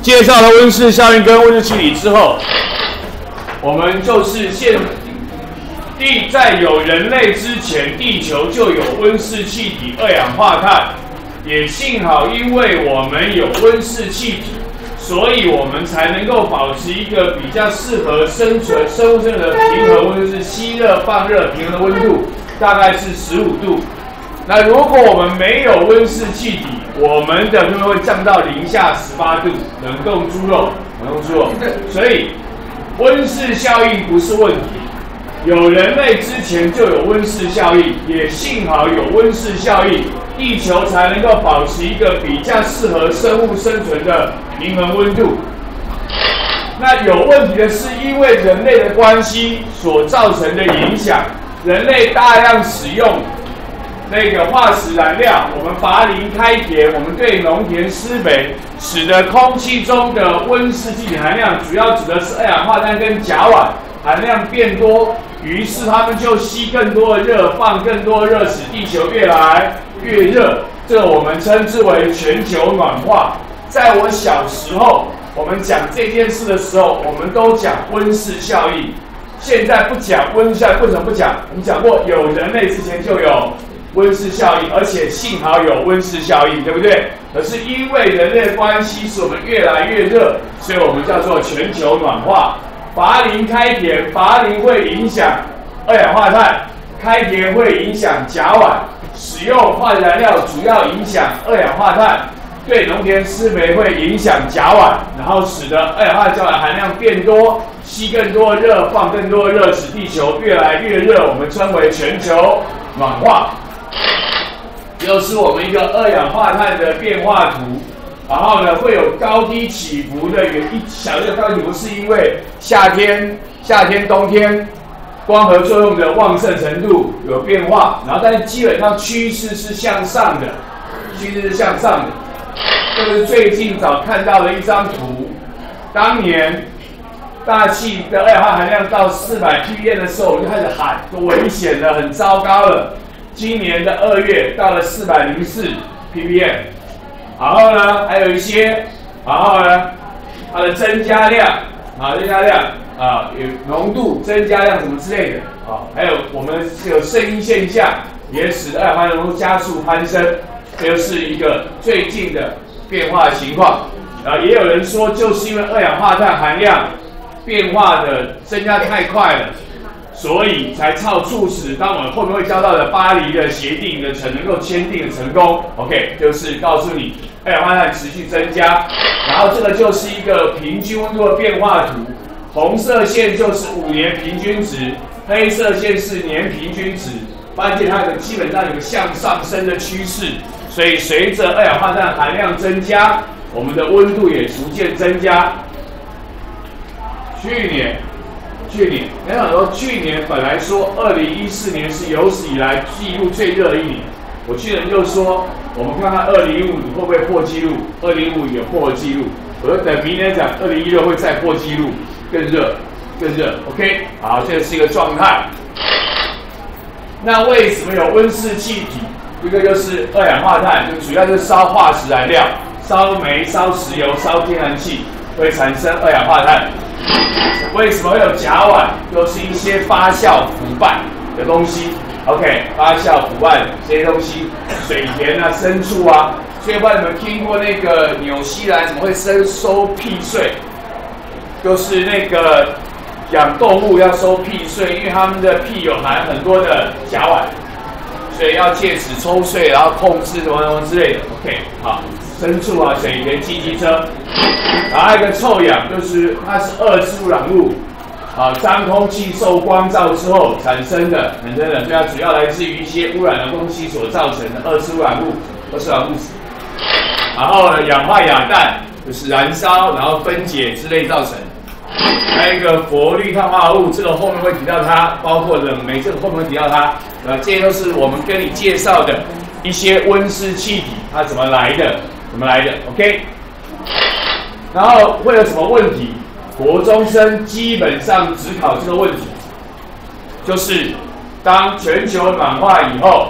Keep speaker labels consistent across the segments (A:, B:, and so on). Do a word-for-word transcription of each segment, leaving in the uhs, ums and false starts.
A: 介绍了温室效应跟温室气体之后，我们就是现地在有人类之前，地球就有温室气体、二氧化碳。也幸好，因为我们有温室气体，所以我们才能够保持一个比较适合生存、生物生存的平衡温度，就是吸热放热平衡的温度，大概是十五度。那如果我们没有温室气体，我们的就会降到零下十八度，冷冻猪肉，冷冻猪肉。所以温室效应不是问题。有人类之前就有温室效应，也幸好有温室效应，地球才能够保持一个比较适合生物生存的平衡温度。那有问题的是，因为人类的关系所造成的影响，人类大量使用那个化石燃料，我们伐林开田，我们对农田施肥，使得空气中的温室气体含量，主要指的是二氧化碳跟甲烷含量变多。于是他们就吸更多的热，放更多的热，使地球越来越热。这个我们称之为全球暖化。在我小时候，我们讲这件事的时候，我们都讲温室效应。现在不讲温室效应，为什么不讲？我们讲过，有人类之前就有温室效应，而且幸好有温室效应，对不对？可是因为人类的关系，使我们越来越热，所以我们叫做全球暖化。伐林开田，伐林会影响二氧化碳，开田会影响甲烷，使用化石燃料主要影响二氧化碳，对农田施肥会影响甲烷，然后使得二氧化碳甲烷含量变多，吸更多热，放更多热，使地球越来越热，我们称为全球暖化。又是我们一个二氧化碳的变化图。然后呢，会有高低起伏的原因，小的高低起伏是因为夏天、夏天、冬天光合作用的旺盛程度有变化，然后但是基本上趋势是向上的，趋势是向上的。这是最近早看到的一张图，当年大气的二氧化碳含量到四百 P P M 的时候，我们就开始喊，都危险了，很糟糕了。今年的二月到了四百零四 P P M。然后呢，还有一些，然后呢，它的增加量啊，增加量啊，有浓度增加量什么之类的啊，还有我们有声音现象，也使得二氧化碳浓度加速攀升，这就是一个最近的变化情况。然后也有人说，就是因为二氧化碳含量变化的增加太快了。所以才操促使当我们后面会教到的巴黎的协定的成能够签订的成功 ，OK， 就是告诉你二氧化碳持续增加，然后这个就是一个平均温度的变化图，红色线就是五年平均值，黑色线是年平均值，发现它有基本上有个向上升的趋势，所以随着二氧化碳含量增加，我们的温度也逐渐增加。去年。去年，没想到去年本来说二零一四年是有史以来记录最热的一年，我去年就说我们看看二零一五会不会破纪录，二零一五也破了纪录，我说等明年讲二零一六会再破纪录，更热，更热 ，OK， 好，这是一个状态。那为什么有温室气体？一个就是二氧化碳，就主要是烧化石燃料，烧煤、烧石油、烧天然气会产生二氧化碳。为什么会有甲烷？就是一些发酵腐败的东西。OK， 发酵腐败这些东西，水田啊、牲畜啊。所以，不知道你们听过那个纽西兰怎么会收收屁税？就是那个养动物要收屁税，因为他们的屁有含很多的甲烷，所以要借此抽税，然后控制什么什么之类的。OK， 好。牲畜啊、水田、机机车，然后还有一个臭氧，就是它是二次污染物，啊，脏空气受光照之后产生的，产生的，所以它主要来自于一些污染的东西所造成的二次污染物、二次污染物质。然后呢，氧化亚氮就是燃烧然后分解之类造成。还有一个氟氯碳化合物，这个后面会提到它，包括冷媒，这个后面会提到它。呃，这些都是我们跟你介绍的一些温室气体，它怎么来的。怎么来的 ？OK， 然后会有什么问题？国中生基本上只考这个问题，就是当全球暖化以后，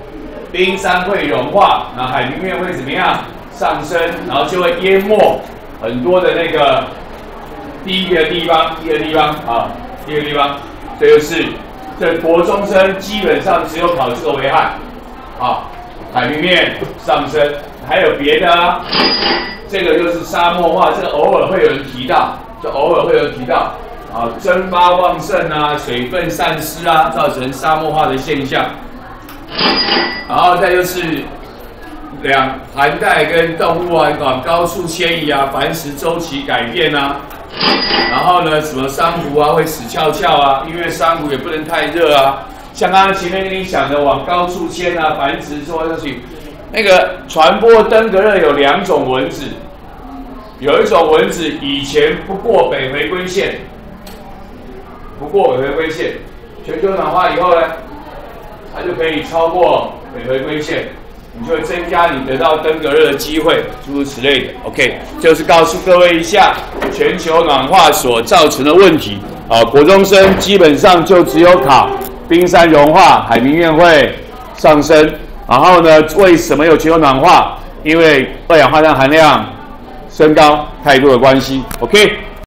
A: 冰山会融化，然后海平面会怎么样上升，然后就会淹没很多的那个第一个地方，第一个地方啊，第一个地方，这就是这国中生基本上只有考这个为汉啊，海平面上升，还有别的啊，这个就是沙漠化，这个偶尔会有人提到，就偶尔会有人提到啊，蒸发旺盛啊，水分散失啊，造成沙漠化的现象，然后再就是两寒带跟动物啊，往高处迁移啊，繁殖周期改变啊。然后呢，什么珊瑚啊会死翘翘啊，因为珊瑚也不能太热啊。像刚刚前面跟你讲的，往高处迁啊，繁殖做下去。那个传播登革热有两种蚊子，有一种蚊子以前不过北回归线，不过北回归线，全球暖化以后呢，它就可以超过北回归线。你就会增加你得到登革热的机会，诸如此类的。OK， 就是告诉各位一下全球暖化所造成的问题。啊，国中生基本上就只有考冰山融化、海平面会上升。然后呢，为什么有全球暖化？因为二氧化碳含量升高太多的关系。OK。